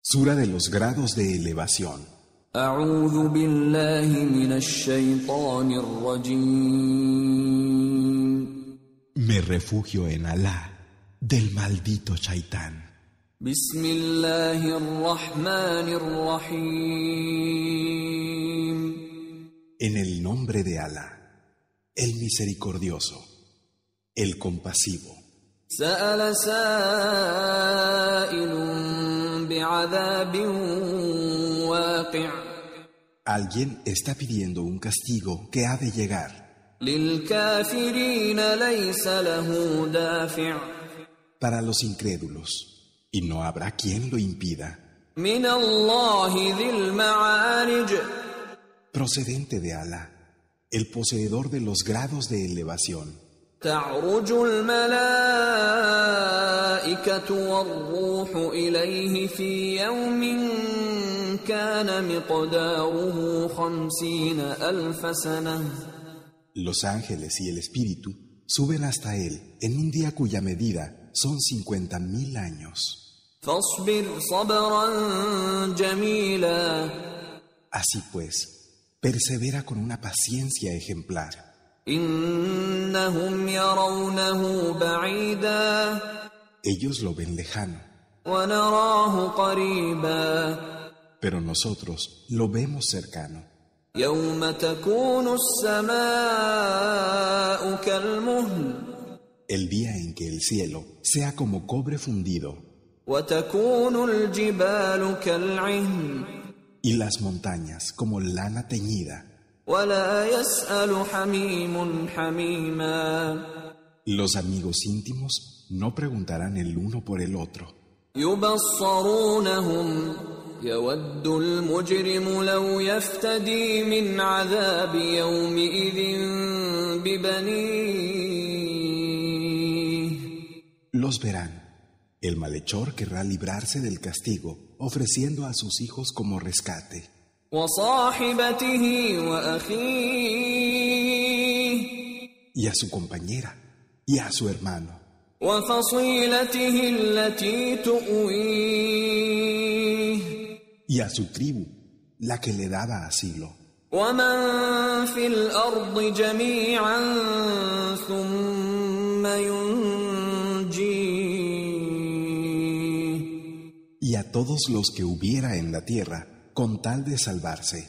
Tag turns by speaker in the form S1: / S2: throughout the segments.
S1: Sura de los grados de elevación.
S2: أعوذ بالله من الشيطان الرجيم.
S1: Me refugio en Alá del maldito Shaitán.
S2: بسم الله الرحمن الرحيم.
S1: En el nombre de Alá, el misericordioso, el compasivo.
S2: سأل سائل بعذاب واقع.
S1: Alguien está pidiendo un castigo que ha de llegar.
S2: للكافرين ليس له دافع.
S1: Para los incrédulos, y no habrá quien lo impida.
S2: من الله ذي المعارج.
S1: Procedente de Alá, el poseedor de los grados de elevación.
S2: تعرج الملائكة والروح إليه في يوم كان مقداره 50,000 سنة.
S1: Los ángeles y el espíritu suben hasta él en un día cuya medida son 50,000 años.
S2: فاصبر صبرا جميلا.
S1: Así pues, persevera con una paciencia ejemplar.
S2: إنهم يرونه بعيدا.
S1: Ellos lo ven lejano,
S2: ونراه قريبا.
S1: pero nosotros lo vemos cercano.
S2: يوم تكون السماء كالمهل.
S1: El día en que el cielo sea como cobre fundido
S2: وتكون الجبال كالعهن.
S1: y las montañas como lana teñida.
S2: ولا يسأل حميم حميما.
S1: Los amigos íntimos no preguntarán el uno por el otro.
S2: يبصرونهم. يود المجرم لو يفتدي من عذاب يومئذ ببنيه.
S1: Los verán. El malhechor querrá librarse del castigo, ofreciendo a sus hijos como rescate.
S2: وصاحبته وأخيه.
S1: Y a su compañera, y a su hermano,
S2: وفصيلته التي تؤويه.
S1: y a su tribu, la que le daba asilo.
S2: ومن في الأرض جميعا ثم ينجيه.
S1: Y a todos los que hubiera en la tierra, con tal de salvarse.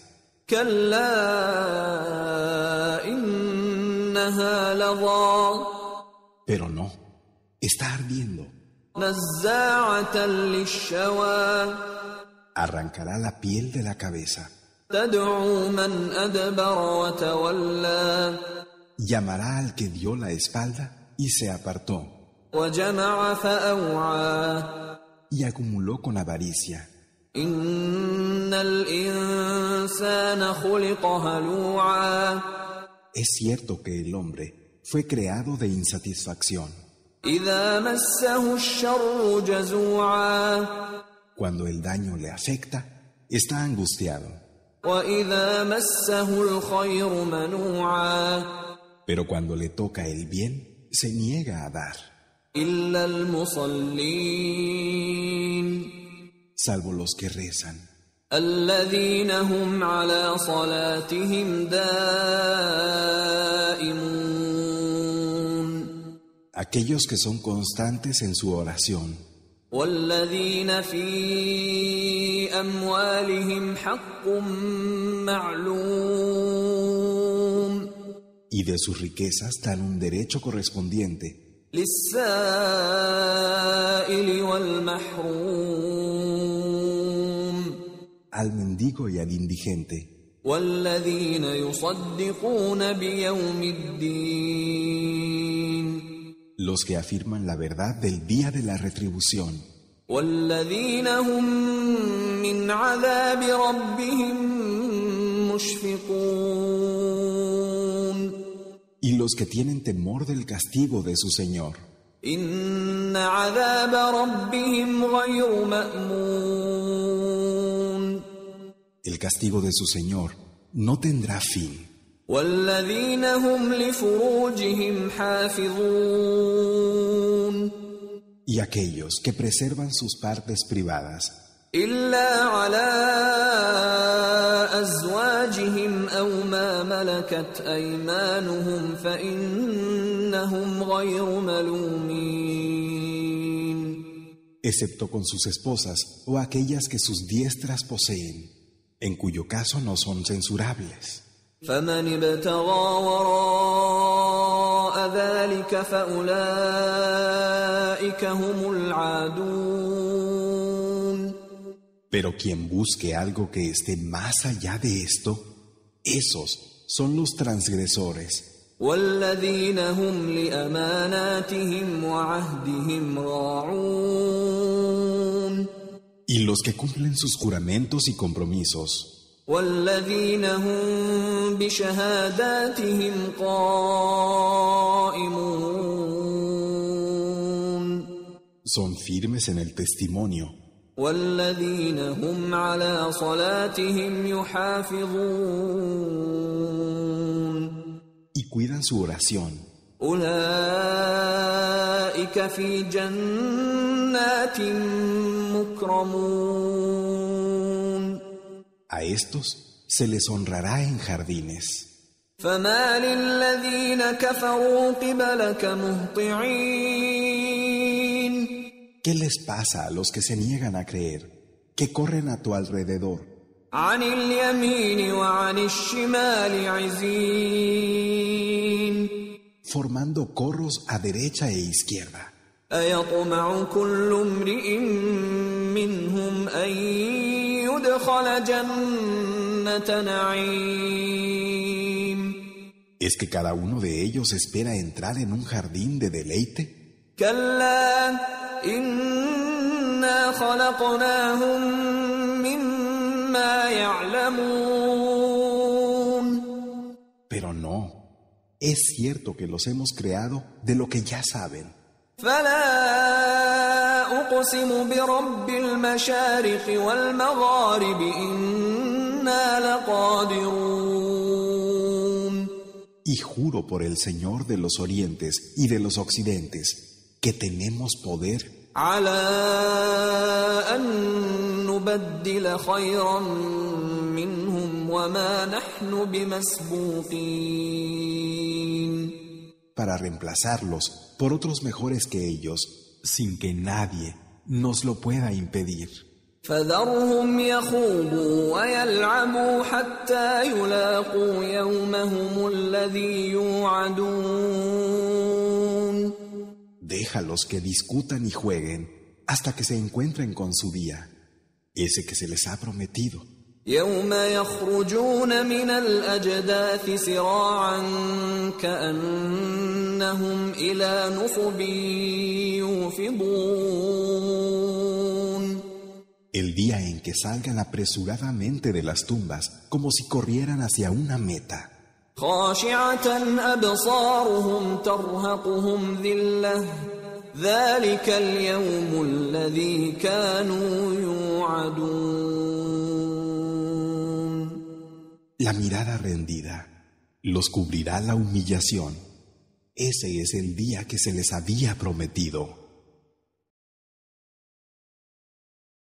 S2: كلا إنها لظى.
S1: Pero no, está ardiendo.
S2: نزاعة للشوى.
S1: Arrancará la piel de la cabeza.
S2: تدعو من أدبر وتولى.
S1: Llamará al que dio la espalda y se apartó.
S2: وجمع فأوعى.
S1: Y acumuló con avaricia.
S2: إن الإنسان خلق هلوعا.
S1: Es cierto que el hombre fue creado de insatisfacción.
S2: إذا مسه الشر جزوعا.
S1: Cuando el daño le afecta, está angustiado.
S2: وإذا مسه الخير منوعا.
S1: Pero cuando le toca el bien, se niega a dar.
S2: إلا المصلين.
S1: Salvo los que rezan.
S2: الذين هم على صلاتهم دائمون.
S1: Aquellos que son constantes en su oración.
S2: والذين في أموالهم حق معلوم.
S1: Y de sus riquezas dan un derecho correspondiente.
S2: للسائل والمحروم.
S1: Al mendigo y al indigente.
S2: والذين يصدقون بيوم الدين.
S1: Los que afirman la verdad del día de la retribución.
S2: والذين هم من عذاب ربهم مشفقون.
S1: Y los que tienen temor del castigo de su Señor.
S2: إن عذاب ربهم غير مأمون.
S1: El castigo de su Señor no tendrá fin.
S2: والذين هم لفروجهم حافظون.
S1: Y aquellos que preservan sus partes privadas.
S2: إلا على أزواجهم أو ما ملكت أيمانهم فإنهم غير ملومين.
S1: Excepto con sus esposas o aquellas que sus diestras poseen, en cuyo caso no son censurables.
S2: فمن ابتغى وراء ذلك فأولئك هم العادون.
S1: Pero quien busque algo que esté más allá de esto, esos son los transgresores.
S2: والذين هم لأماناتهم وعهدهم راعون.
S1: Y los que cumplen sus juramentos y compromisos.
S2: والذين هم بشهاداتهم قائمون.
S1: Son firmes en el testimonio.
S2: والذين هم على صلاتهم يحافظون.
S1: Y cuidan su oración.
S2: أولئك في جنات مكرمون.
S1: A estos se les honrará en jardines.
S2: فما للذين كفروا قبلك مهطعين.
S1: ¿Qué les pasa a los que se niegan a creer, que corren a tu alrededor?
S2: عن اليمين وعن الشمال عزين.
S1: Formando corros a derecha e izquierda.
S2: أيطمع كل امرئ منهم أن يدخل جنة نعيم.
S1: ¿Es que cada uno de ellos espera entrar en un jardín de deleite?
S2: كلا إنا خلقناهم مما يعلمون.
S1: Pero no, es cierto que los hemos creado de lo que ya saben.
S2: فلا أقسم برب المشارق والمغارب إنا لقادرون.
S1: Y juro por el Señor de los orientes y de los occidentes que tenemos poder
S2: على أن نبدل خيرا منهم وما نحن بمسبوقين.
S1: para reemplazarlos por otros mejores que ellos, sin que nadie nos lo pueda impedir.
S2: فذرهم يخوضوا ويلعبوا حتى يلاقوا يومهم الذي يوعدون.
S1: Déjalos que discutan y jueguen hasta que se encuentren con su día, ese que se les ha prometido.
S2: يوم يخرجون من الأجداث سراعا كأنهم إلى نصب يوفضون.
S1: El día en que salgan apresuradamente de las tumbas, como si corrieran hacia una meta.
S2: خاشعة أبصارهم ترهقهم ذلة ذلك اليوم الذي كانوا يوعدون.
S1: La mirada rendida los cubrirá la humillación. Ese es el día que se les había prometido.